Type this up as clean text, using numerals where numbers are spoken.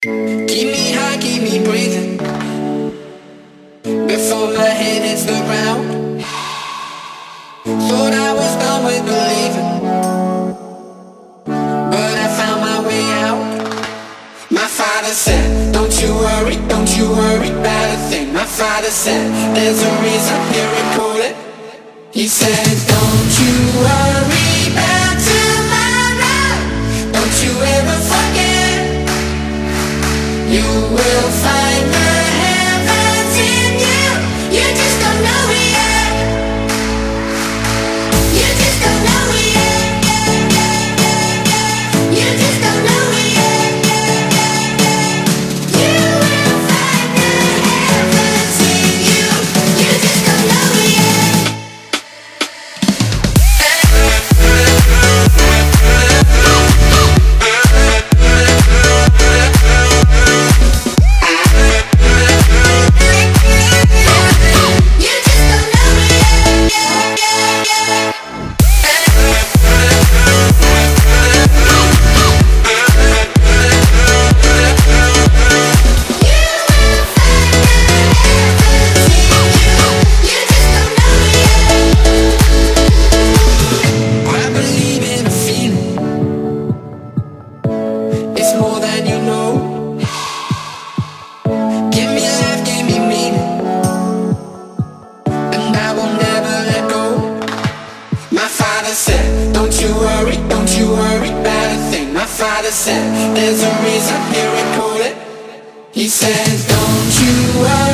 Keep me high, keep me breathing before my head hits the ground. Thought I was done with believing, but I found my way out. My father said, don't you worry about a thing. My father said, there's a reason, here we call it. He said, don't you worry about tomorrow. Don't you ever forget. You will find the heavens in you. You just don't know it yet. You just don't know it yet. You just don't know it yet. You will find the heavens in you. You just don't know it yet. Don't you worry about a thing. My father said, there's a reason, here we call it. He said, don't you worry.